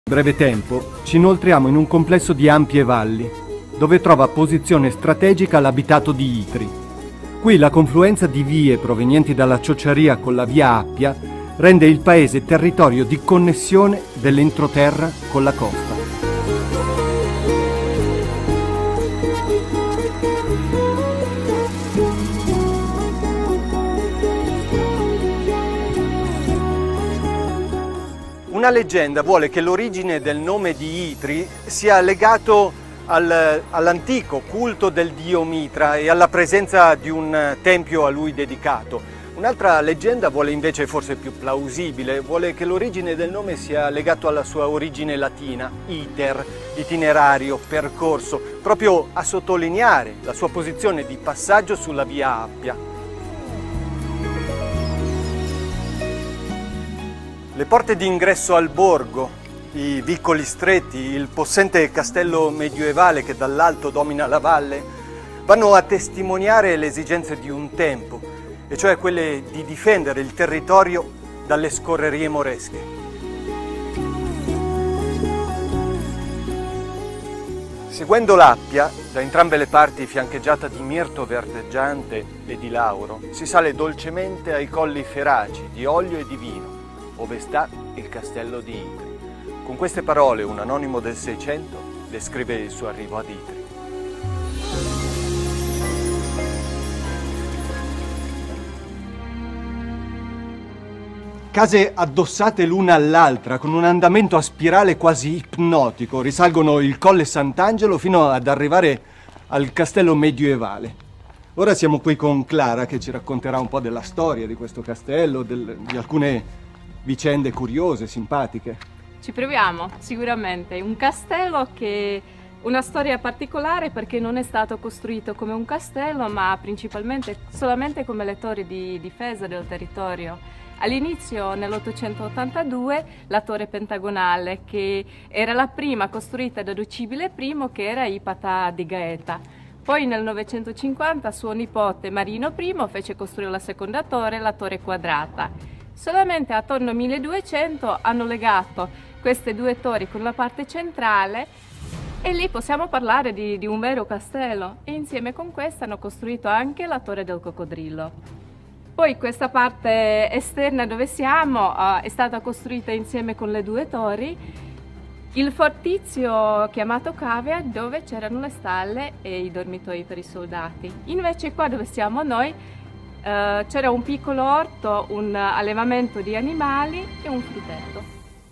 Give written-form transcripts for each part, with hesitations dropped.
breve tempo ci inoltriamo in un complesso di ampie valli, dove trova posizione strategica l'abitato di Itri. Qui la confluenza di vie provenienti dalla Ciociaria con la via Appia rende il paese territorio di connessione dell'entroterra con la costa. Una leggenda vuole che l'origine del nome di Itri sia legato all'antico culto del dio Mitra e alla presenza di un tempio a lui dedicato. Un'altra leggenda vuole invece, forse più plausibile, vuole che l'origine del nome sia legato alla sua origine latina, iter, itinerario, percorso, proprio a sottolineare la sua posizione di passaggio sulla via Appia. Le porte di ingresso al borgo, i vicoli stretti, il possente castello medievale che dall'alto domina la valle, vanno a testimoniare le esigenze di un tempo, e cioè quelle di difendere il territorio dalle scorrerie moresche. Seguendo l'Appia, da entrambe le parti fiancheggiata di mirto verdeggiante e di lauro, si sale dolcemente ai colli feraci di olio e di vino, ove sta il castello di Itri. Con queste parole un anonimo del Seicento descrive il suo arrivo ad Itri. Case addossate l'una all'altra, con un andamento a spirale quasi ipnotico, risalgono il Colle Sant'Angelo fino ad arrivare al castello medievale. Ora siamo qui con Clara che ci racconterà un po' della storia di questo castello, di alcune vicende curiose, simpatiche. Ci proviamo, sicuramente. Un castello che ha una storia particolare perché non è stato costruito come un castello, ma principalmente solamente come le torri di difesa del territorio. All'inizio, nell'882, la torre pentagonale, che era la prima costruita da Docibile I, che era Ipata di Gaeta. Poi nel 950 suo nipote Marino I fece costruire la seconda torre, la torre quadrata. Solamente attorno al 1200 hanno legato queste due torri con la parte centrale e lì possiamo parlare di un vero castello, e insieme con questa hanno costruito anche la torre del coccodrillo. Poi questa parte esterna dove siamo è stata costruita insieme con le due torri, il fortizio chiamato Cavea, dove c'erano le stalle e i dormitoi per i soldati. Invece qua dove siamo noi c'era un piccolo orto, un allevamento di animali e un frutteto.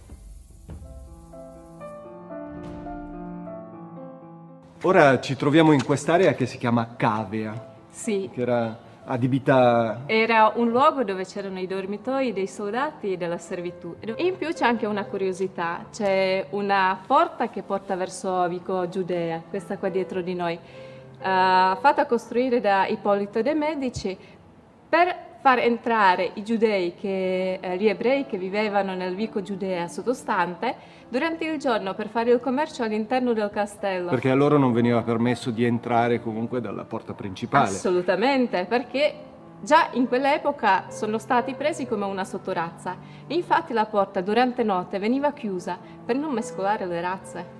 Ora ci troviamo in quest'area che si chiama Cavea. Sì. Che era adibita... Era un luogo dove c'erano i dormitoi dei soldati e della servitù. E in più c'è anche una curiosità, c'è una porta che porta verso Vico Giudea, questa qua dietro di noi, fatta costruire da Ippolito de' Medici per far entrare i giudei, gli ebrei che vivevano nel Vico Giudea sottostante, durante il giorno per fare il commercio all'interno del castello. Perché a loro non veniva permesso di entrare comunque dalla porta principale. Assolutamente, perché già in quell'epoca sono stati presi come una sottorazza. E infatti la porta durante notte veniva chiusa per non mescolare le razze.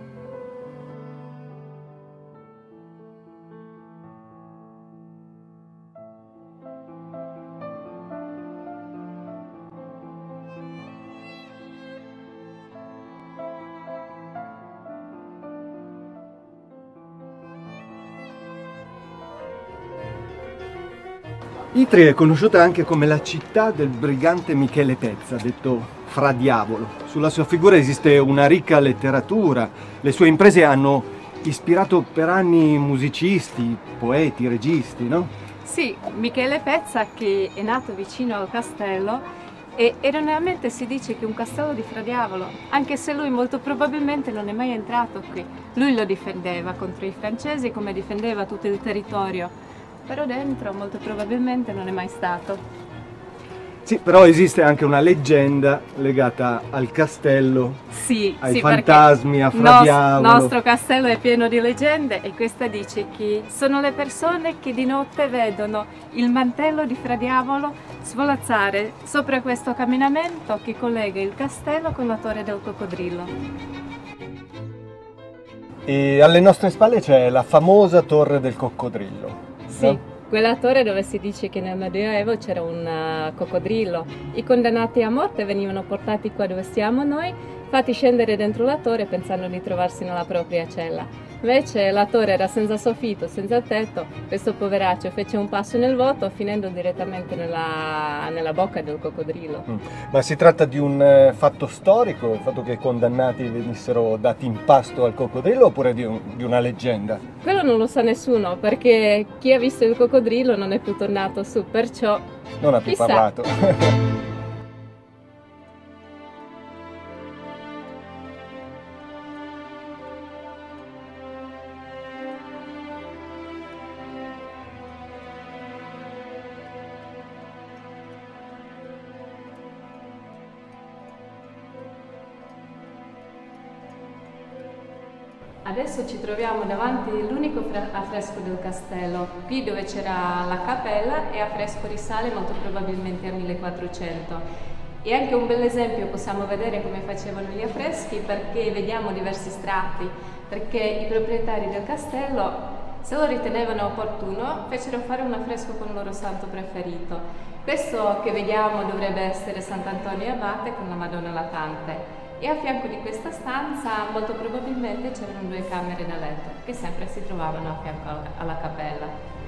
Itri è conosciuta anche come la città del brigante Michele Pezza, detto Fra Diavolo. Sulla sua figura esiste una ricca letteratura, le sue imprese hanno ispirato per anni musicisti, poeti, registi, no? Sì, Michele Pezza, che è nato vicino al castello, e erroneamente si dice che è un castello di Fra Diavolo, anche se lui molto probabilmente non è mai entrato qui. Lui lo difendeva contro i francesi come difendeva tutto il territorio. Però dentro molto probabilmente non è mai stato. Sì, però esiste anche una leggenda legata al castello, sì, ai fantasmi, a Fra Diavolo. Il nostro castello è pieno di leggende e questa dice che sono le persone che di notte vedono il mantello di Fra Diavolo svolazzare sopra questo camminamento che collega il castello con la torre del coccodrillo. E alle nostre spalle c'è la famosa torre del coccodrillo. Sì, no? quella torre dove si dice che nel Medioevo c'era un coccodrillo. I condannati a morte venivano portati qua dove stiamo noi, fatti scendere dentro la torre pensando di trovarsi nella propria cella. Invece la torre era senza soffitto, senza tetto, questo poveraccio fece un passo nel vuoto finendo direttamente nella bocca del coccodrillo. Ma si tratta di un fatto storico, il fatto che i condannati venissero dati in pasto al coccodrillo, oppure di una leggenda? Quello non lo sa nessuno, perché chi ha visto il coccodrillo non è più tornato su, perciò Non ha più chissà. parlato. Adesso ci troviamo davanti all'unico affresco del castello. Qui dove c'era la cappella e affresco risale molto probabilmente al 1400. E anche un bel esempio possiamo vedere come facevano gli affreschi, perché vediamo diversi strati, perché i proprietari del castello, se lo ritenevano opportuno, fecero fare un affresco con il loro santo preferito. Questo che vediamo dovrebbe essere Sant'Antonio Abate con la Madonna Latante. E a fianco di questa stanza molto probabilmente c'erano due camere da letto che sempre si trovavano a fianco alla cappella.